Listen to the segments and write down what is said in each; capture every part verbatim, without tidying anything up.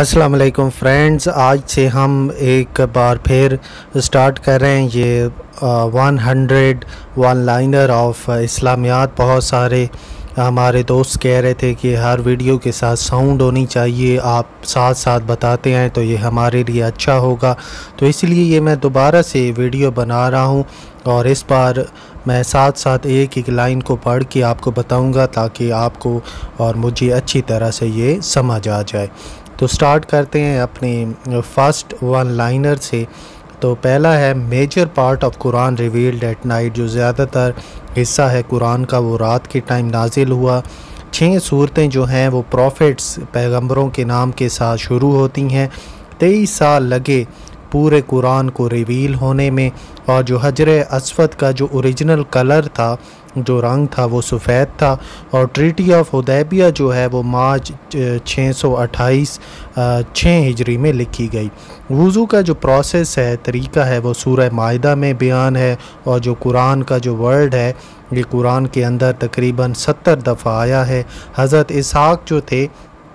अस्सलाम वालेकुम फ्रेंड्स, आज से हम एक बार फिर स्टार्ट कर रहे हैं ये one hundred one liner of इस्लामियात। बहुत सारे हमारे दोस्त कह रहे थे कि हर वीडियो के साथ साउंड होनी चाहिए, आप साथ साथ बताते हैं तो ये हमारे लिए अच्छा होगा। तो इसलिए ये मैं दोबारा से वीडियो बना रहा हूँ और इस बार मैं साथ साथ एक एक लाइन को पढ़ के आपको बताऊंगा ताकि आपको और मुझे अच्छी तरह से ये समझ आ जाए। तो स्टार्ट करते हैं अपने फर्स्ट वन लाइनर से। तो पहला है major part of Quran revealed at night, जो ज़्यादातर हिस्सा है कुरान का वो रात के टाइम नाजिल हुआ। छः सूरतें जो हैं वो प्रॉफिट्स पैगंबरों के नाम के साथ शुरू होती हैं। तेईस साल लगे पूरे कुरान को रिवील होने में, और जो हजर अस्वद का जो ओरिजिनल कलर था, जो रंग था वो सफ़ेद था। और ट्रीटी ऑफ हुदैबिया जो है वो मार्च छः सौ अट्ठाईस छः हिजरी में लिखी गई। वुज़ू का जो प्रोसेस है, तरीका है, वो सूरह माइदा में बयान है। और जो कुरान का जो वर्ड है ये कुरान के अंदर तकरीबन सत्तर दफ़ा आया है। हज़रत इसहाक़ जो थे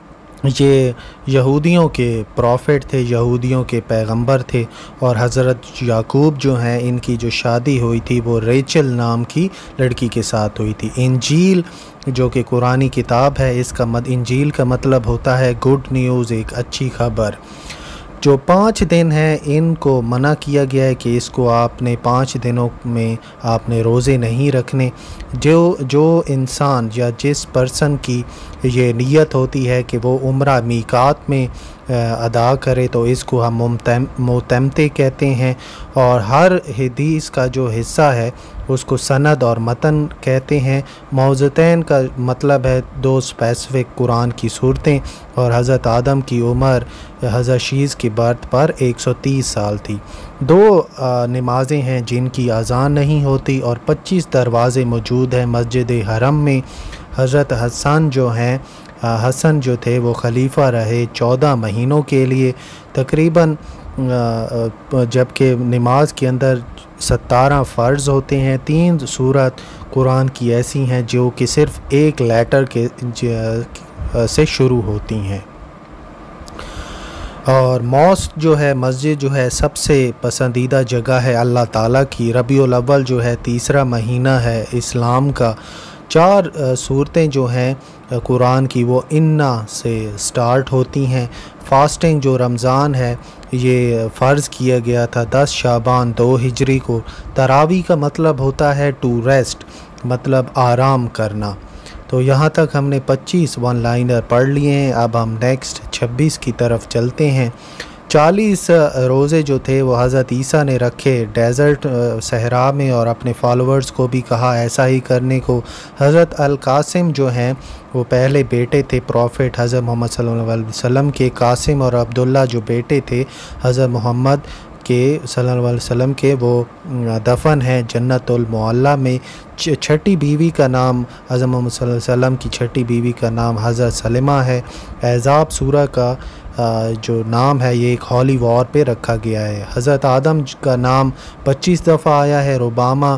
ये यहूदियों के प्रॉफिट थे, यहूदियों के पैगंबर थे। और हज़रत याकूब जो हैं इनकी जो शादी हुई थी वो रेचल नाम की लड़की के साथ हुई थी। इंजील जो कि कुरानी किताब है, इसका मत इंजील का मतलब होता है गुड न्यूज़, एक अच्छी खबर। जो पाँच दिन हैं इनको मना किया गया है कि इसको आपने पाँच दिनों में आपने रोज़े नहीं रखने। जो जो इंसान या जिस पर्सन की ये नीयत होती है कि वो उम्रा मीकात में अदा करे तो इसको हम मुतमते कहते हैं। और हर हदीस का जो हिस्सा है उसको सनद और मतन कहते हैं। मौज़तैन का मतलब है दो स्पेसिफ़िक कुरान की सूरतें। और हज़रत आदम की उम्र हज़रत शीज़ की बर्थ पर एक सौ तीस साल थी। दो नमाज़ें हैं जिनकी अज़ान नहीं होती और पच्चीस दरवाज़े मौजूद हैं मस्जिद हरम में। हज़रत हसन जो हैं हसन जो थे वो खलीफा रहे चौदह महीनों के लिए तकरीबन, जबकि नमाज के अंदर सतारह फ़र्ज़ होते हैं। तीन सूरत कुरान की ऐसी हैं जो कि सिर्फ़ एक लेटर के से शुरू होती हैं। और मॉस्क जो है, मस्जिद जो है, सबसे पसंदीदा जगह है अल्लाह ताला की। रबीउल अव्वल जो है तीसरा महीना है इस्लाम का। चार सूरतें जो हैं कुरान की वो इन्ना से स्टार्ट होती हैं। फास्टिंग जो रमज़ान है ये फ़र्ज़ किया गया था दस शाबान दो हिजरी को। तरावी का मतलब होता है टू रेस्ट, मतलब आराम करना। तो यहाँ तक हमने पच्चीस वन लाइनर पढ़ लिए हैं। अब हम नेक्स्ट छब्बीस की तरफ चलते हैं। चालीस रोज़े जो थे वो हज़रत ईसा ने रखे डेज़र्ट सहरा में और अपने फॉलोअर्स को भी कहा ऐसा ही करने को। हज़रत अल कासिम जो हैं वो पहले बेटे थे प्रॉफिट हज़रत मोहम्मद सल्लल्लाहु अलैहि वसल्लम के। कासिम और अब्दुल्ला जो बेटे थे हज़रत मोहम्मद के सल्लल्लाहु अलैहि वसल्लम के, वो दफन है जन्नतुल मुअल्ला में। छठी बीवी का नाम हज़रत मोहम्मद सल्लल्लाहु अलैहि वसल्लम की छठी बीवी का नाम हज़रत सलेमा है। एज़ाब सूरा का जो नाम है ये एक हॉली वॉर पे रखा गया है। हज़रत आदम का नाम पच्चीस दफ़ा आया है। रुबामा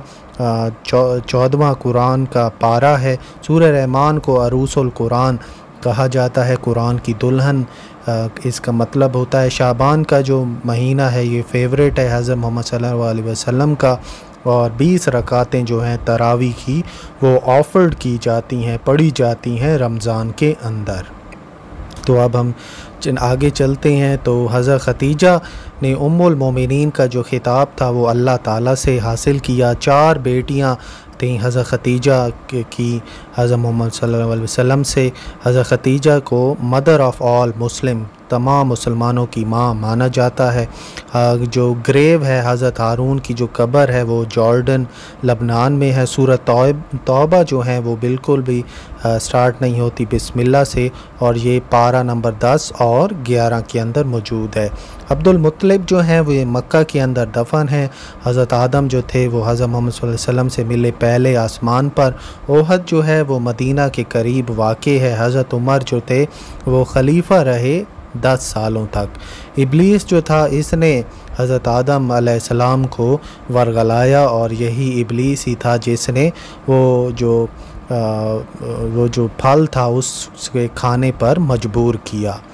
चौदहवां कुरान का पारा है। सूरह रहमान को अरूसुल कुरान कहा जाता है, कुरान की दुल्हन इसका मतलब होता है। शाबान का जो महीना है ये फेवरेट है हज़रत मोहम्मद सल्लल्लाहु अलैहि वसल्लम का। और बीस रकातें जो हैं तरावी की वो ऑफर्ड की जाती हैं, पढ़ी जाती हैं रमज़ान के अंदर। तो अब हम आगे चलते हैं। तो हज़रत खतीजा ने उम्मुल मोमिनीन का जो खिताब था वो अल्लाह ताला से हासिल किया। चार बेटियां थीं हज़रत खतीजा की हज़रत मोहम्मद सल्लल्लाहु अलैहि वसल्लम से। हज़रत खतीजा को मदर ऑफ़ ऑल मुस्लिम, तमाम मुसलमानों की माँ माना जाता है। जो ग्रेव है हज़रत हारून की जो कब्र है वो जॉर्डन लबनान में है। सूरत तौबा जो है वो बिल्कुल भी स्टार्ट नहीं होती बिस्मिल्लाह से, और ये पारा नंबर दस और ग्यारह के अंदर मौजूद है। अब्दुल मुत्तलिब जो हैं वो ये मक्का के अंदर दफन हैं। हज़रत आदम जो थे वो हज़रत मोहम्मद सल्लल्लाहु अलैहि वसल्लम से मिले पहले आसमान पर। ओहद जो है वो मदीना के करीब वाक़ है। हज़रत उमर जो थे वो खलीफा रहे दस सालों तक। इब्लीस जो था इसने हज़रत आदम अलैहिस्सलाम को वरगलाया और यही इब्लीस ही था जिसने वो जो आ, वो जो फल था उसके खाने पर मजबूर किया।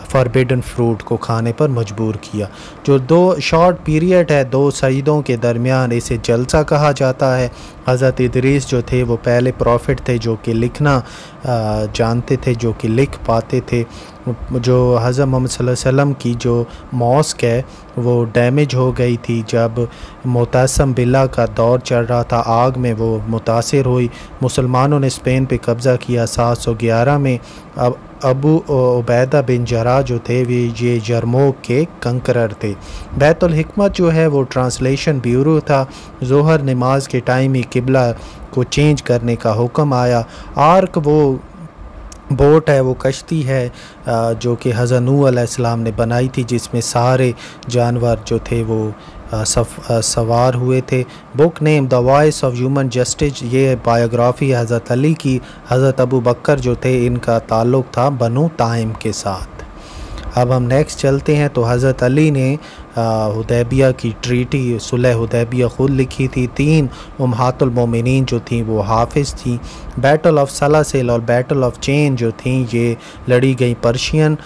फॉरबिडन फ्रूट को खाने पर मजबूर किया। जो दो शॉर्ट पीरियड है दो सईदों के दरमियान, इसे जलसा कहा जाता है। हज़रत इदरीस जो थे वो पहले प्रॉफिट थे जो कि लिखना जानते थे, जो कि लिख पाते थे। जो हज़रत मोहम्मद सल्लल्लाहु अलैहि वसल्लम की जो मॉस्क है वो डैमेज हो गई थी जब मुतासम बिल्ला का दौर चल रहा था, आग में वो मुतासिर हुई। मुसलमानों ने स्पेन पे कब्ज़ा किया सात सौ ग्यारह में। अब अबू उबैदा बिन जरा जो थे वे ये यरमूक के कंकरर थे। बैतुल हिकमत जो है वो ट्रांसलेशन ब्यूरो था। ज़ोहर नमाज के टाइम ही किबला को चेंज करने का हुक्म आया। आर्क वो बोट है, वो कश्ती है जो कि हज़रत नूह अलैहिस्सलाम ने बनाई थी, जिसमें सारे जानवर जो थे वो सफ, सवार हुए थे। Book name the voice of human justice, ये बायोग्राफ़ी हज़रत अली की। हज़रत अबू बकर जो थे इनका ताल्लुक़ था बनु ताइम के साथ। अब हम नेक्स्ट चलते हैं तो हज़रत अली ने हुदैबिया की ट्रीटी सुलह हुदैबिया ख़ुद लिखी थी। तीन उम्महातुल मोमिनीन जो थी वो हाफिज़ थी। बैटल ऑफ सलासिल और बैटल ऑफ चेन जो थी ये लड़ी गई पर्शियन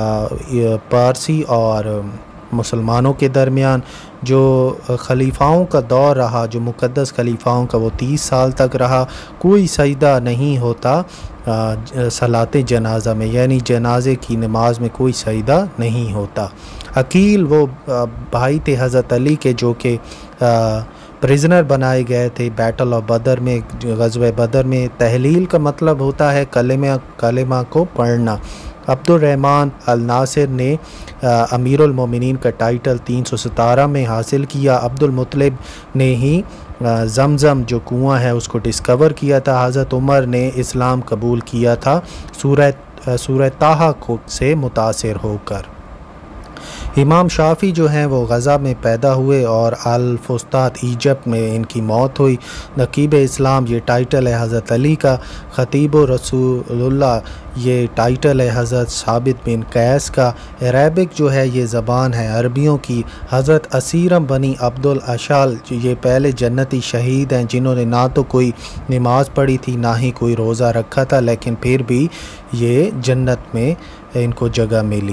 पारसी और मुसलमानों के दरमियान। जो खलीफाओं का दौर रहा, जो मुक़द्दस खलीफाओं का, वो तीस साल तक रहा। कोई सजदा नहीं होता सलाते जनाजा में, यानी जनाजे की नमाज में कोई सजदा नहीं होता। अकील वो भाई थे हज़रत अली के जो कि प्रिजनर बनाए गए थे बैटल ऑफ बदर में, ग़ज़वे बदर में। तहलील का मतलब होता है कलेमा कलेमा को पढ़ना। अब्दुर्रहमान अल नासिर ने अमीरुल मोमिनीन का टाइटल तीन सौ सतारह में हासिल किया। अब्दुल मुत्तलिब ने ही ज़मज़म जो कुआं है उसको डिस्कवर किया था। हज़रत उमर ने इस्लाम कबूल किया था सूरह सूरह ताहा को से मुतासिर होकर। इमाम शाफ़ी जो हैं वो गज़ा में पैदा हुए और अल फुस्तात इजिप्ट में इनकी मौत हुई। नकीब इस्लाम ये टाइटल है हज़रत अली का। ख़तीब रसूलुल्लाह ये टाइटल है हज़रत साबित बिन कैस का। अरबिक जो है ये ज़बान है अरबियों की। हज़रत असीरम बनी अब्दुल अशाल ये पहले जन्नती शहीद हैं जिन्होंने ना तो कोई नमाज़ पढ़ी थी ना ही कोई रोज़ा रखा था, लेकिन फिर भी ये जन्नत में इनको जगह मिली।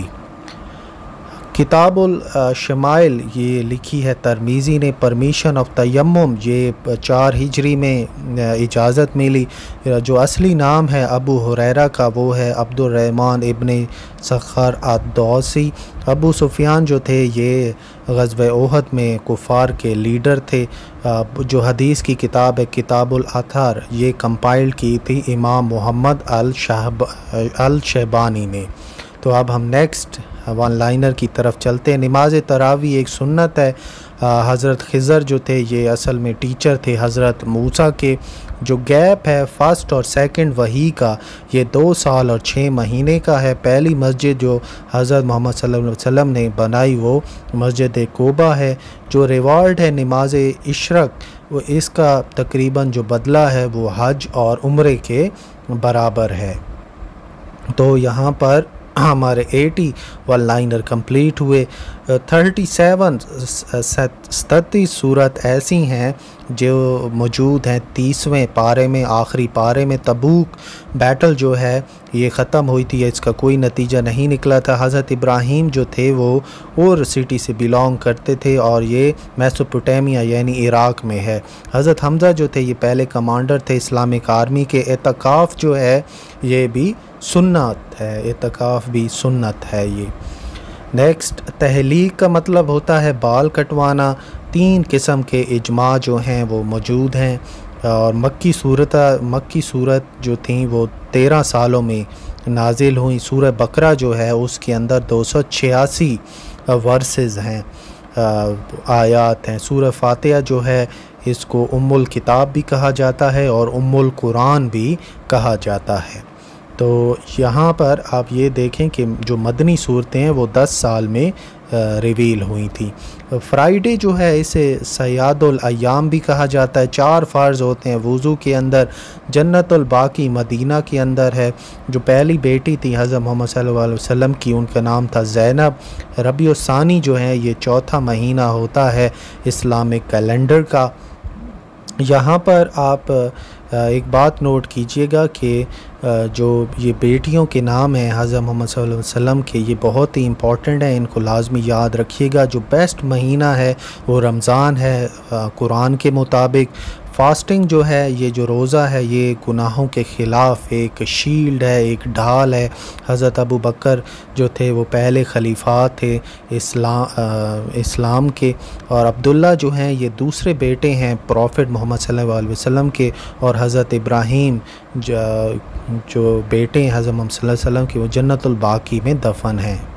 किताबुल शमाइल ये लिखी है तरमीज़ी ने। परमिशन ऑफ तयम्मुम ये चार हिजरी में इजाज़त मिली। जो असली नाम है अबू हुरैरा का वो है अब्दुर्रहमान इब्ने सखर अद-दौसी। अबू सुफियान जो थे ये ग़ज़वे ओहद में कुफ़ार के लीडर थे। जो हदीस की किताब है किताबुल अथर ये कंपाइल की थी इमाम मोहम्मद अल शहब अल शहबानी ने। तो अब हम नेक्स्ट वन लाइनर की तरफ चलते हैं। नमाज तरावी एक सुन्नत है। हज़रत खिज़र जो थे ये असल में टीचर थे हज़रत मूसा के। जो गैप है फ़र्स्ट और सेकंड वही का ये दो साल और छः महीने का है। पहली मस्जिद जो हज़रत मोहम्मद सल्लल्लाहु अलैहि वसल्लम ने बनाई वो मस्जिद कोबा है। जो रिवार्ड है नमाज इशरक वो इसका तकरीबन जो बदला है वो हज और उम्रे के बराबर है। तो यहाँ पर हमारे अस्सी वन लाइनर कंप्लीट हुए। थर्टी सेवन सैंतीस सूरत ऐसी हैं जो मौजूद हैं तीसवें पारे में, आखिरी पारे में। तबूक बैटल जो है ये ख़त्म हुई थी, इसका कोई नतीजा नहीं निकला था। हज़रत इब्राहीम जो थे वो और सिटी से बिलोंग करते थे और ये मेसोपोटामिया यानी इराक़ में है। हज़रत हमज़ा जो थे ये पहले कमांडर थे इस्लामिक आर्मी के। एतकाफ़ जो है ये भी सुन्नत है, एतकाफ़ भी सुन्नत है ये। नेक्स्ट तहलीक का मतलब होता है बाल कटवाना। तीन किस्म के इजमा जो हैं वो मौजूद हैं और मक्की सूरत मक्की सूरत जो थी वो तेरह सालों में नाजिल हुई। सूरह बकरा जो है उसके अंदर दो सौ छियासी वर्सेस हैं, आयात हैं। सूरह फातिहा जो है इसको उम्मुल किताब भी कहा जाता है और उम्मुल कुरान भी कहा जाता है। तो यहाँ पर आप ये देखें कि जो मदनी सूरतें हैं वो दस साल में रिवील हुई थी। फ्राइडे जो है इसे सयादुल अय्याम भी कहा जाता है। चार फ़र्ज़ होते हैं वज़ू के अंदर। जन्नतुल बाकी मदीना के अंदर है। जो पहली बेटी थी हज़रत मोहम्मद सल्लल्लाहु अलैहि वसल्लम की उनका नाम था ज़ैनब। रबीउल सानी जो है ये चौथा महीना होता है इस्लामिक कैलेंडर का। यहाँ पर आप एक बात नोट कीजिएगा कि जो ये बेटियों के नाम हैं हज़रत मोहम्मद सल्लल्लाहु अलैहि वसल्लम के, ये बहुत ही इम्पॉर्टेंट है, इनको लाजमी याद रखिएगा। जो बेस्ट महीना है वो रमज़ान है कुरान के मुताबिक। फ़ास्टिंग जो है, ये जो रोज़ा है, ये गुनाहों के ख़िलाफ़ एक शील्ड है, एक ढाल है। हज़रत अबू बकर जो थे वो पहले खलीफा थे इस्लाम इस्लाम के, और अब्दुल्ला जो हैं ये दूसरे बेटे हैं प्रॉफिट मोहम्मद सल्लल्लाहु अलैहि वसल्लम के। और हज़रत इब्राहीम जो, जो बेटे हैं हज़रत मोहम्मद सल्लल्लाहु अलैहि वसल्लम के, वो जन्नतुल बाकी में दफन हैं।